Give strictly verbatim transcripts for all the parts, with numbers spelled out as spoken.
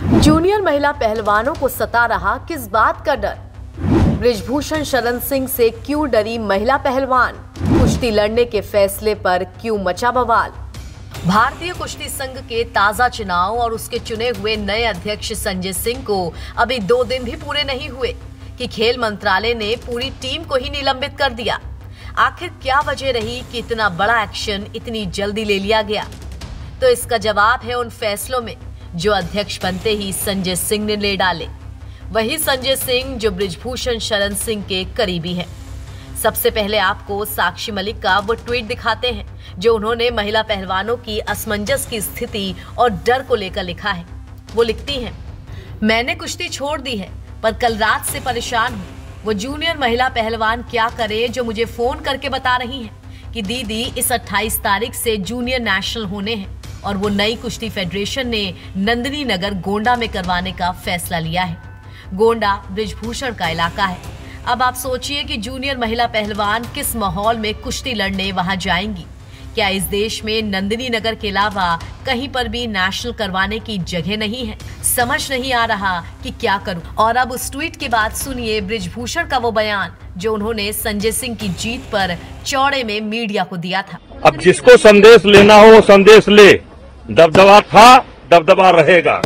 Junior महिला पहलवानों को सता रहा किस बात का डर? बृजभूषण शरण सिंह से क्यों डरी महिला पहलवान? कुश्ती लड़ने के फैसले पर क्यों मचा बवाल? भारतीय कुश्ती संघ के ताजा चुनाव और उसके चुने हुए नए अध्यक्ष संजय सिंह को अभी दो दिन भी पूरे नहीं हुए कि खेल मंत्रालय ने पूरी टीम को ही निलंबित कर दिया। आखिर क्या वजह रही कि इतना बड़ा एक्शन इतनी जल्दी ले लिया गया? तो इसका जवाब है उन फैसलों में जो अध्यक्ष बनते ही संजय सिंह ने ले डाले। वही संजय सिंह जो बृजभूषण शरण सिंह के करीबी हैं। सबसे पहले आपको साक्षी मलिक का वो ट्वीट दिखाते हैं जो उन्होंने महिला पहलवानों की असमंजस की स्थिति और डर को लेकर लिखा है। वो लिखती हैं, मैंने कुश्ती छोड़ दी है पर कल रात से परेशान हूँ। वो जूनियर महिला पहलवान क्या करे जो मुझे फोन करके बता रही हैं कि दीदी इस अट्ठाईस तारीख से जूनियर नेशनल होने हैं और वो नई कुश्ती फेडरेशन ने नंदिनी नगर गोंडा में करवाने का फैसला लिया है। गोंडा बृजभूषण का इलाका है। अब आप सोचिए कि जूनियर महिला पहलवान किस माहौल में कुश्ती लड़ने वहां जाएंगी। क्या इस देश में नंदिनी नगर के अलावा कहीं पर भी नेशनल करवाने की जगह नहीं है? समझ नहीं आ रहा कि क्या करूं। और अब उस ट्वीट के बाद सुनिए बृजभूषण का वो बयान जो उन्होंने संजय सिंह की जीत पर चौड़े में मीडिया को दिया था। अब जिसको संदेश लेना हो वो संदेश ले। दबदबा था, दबदबा रहेगा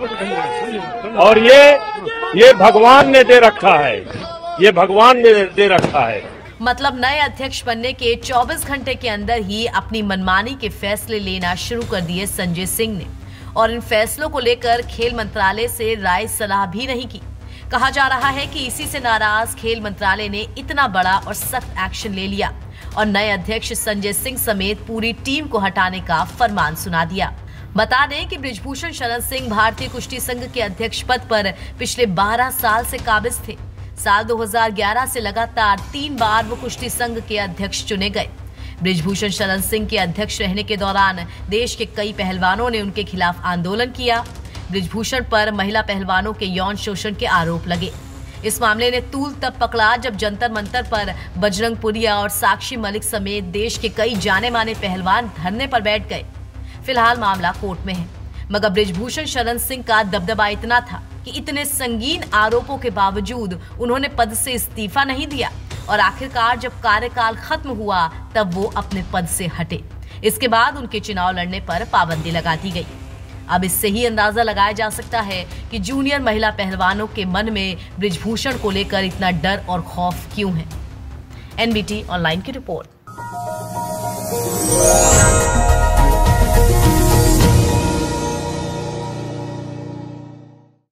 और ये ये भगवान ने दे रखा है, ये भगवान ने दे रखा है। मतलब नए अध्यक्ष बनने के चौबीस घंटे के अंदर ही अपनी मनमानी के फैसले लेना शुरू कर दिए संजय सिंह ने और इन फैसलों को लेकर खेल मंत्रालय से राय सलाह भी नहीं की। कहा जा रहा है कि इसी से नाराज खेल मंत्रालय ने इतना बड़ा और सख्त एक्शन ले लिया और नए अध्यक्ष संजय सिंह समेत पूरी टीम को हटाने का फरमान सुना दिया। बता दें कि बृजभूषण शरण सिंह भारतीय कुश्ती संघ के अध्यक्ष पद पर पिछले बारह साल से काबिज थे। साल दो हज़ार ग्यारह से लगातार तीन बार वो कुश्ती संघ के अध्यक्ष चुने गए। बृजभूषण शरण सिंह के अध्यक्ष रहने के दौरान देश के कई पहलवानों ने उनके खिलाफ आंदोलन किया। बृजभूषण पर महिला पहलवानों के यौन शोषण के आरोप लगे। इस मामले ने तूल तब पकड़ा जब जंतर मंतर पर बजरंग पुनिया और साक्षी मलिक समेत देश के कई जाने माने पहलवान धरने पर बैठ गए। फिलहाल मामला कोर्ट में है, मगर बृजभूषण शरण सिंह का दबदबा इतना था कि इतने संगीन आरोपों के बावजूद उन्होंने पद से इस्तीफा नहीं दिया और आखिरकार जब कार्यकाल खत्म हुआ तब वो अपने पद से हटे। इसके बाद उनके चुनाव लड़ने पर पाबंदी लगा दी गई। अब इससे ही अंदाजा लगाया जा सकता है कि जूनियर महिला पहलवानों के मन में बृजभूषण को लेकर इतना डर और खौफ क्यों है। एनबीटी ऑनलाइन की रिपोर्ट।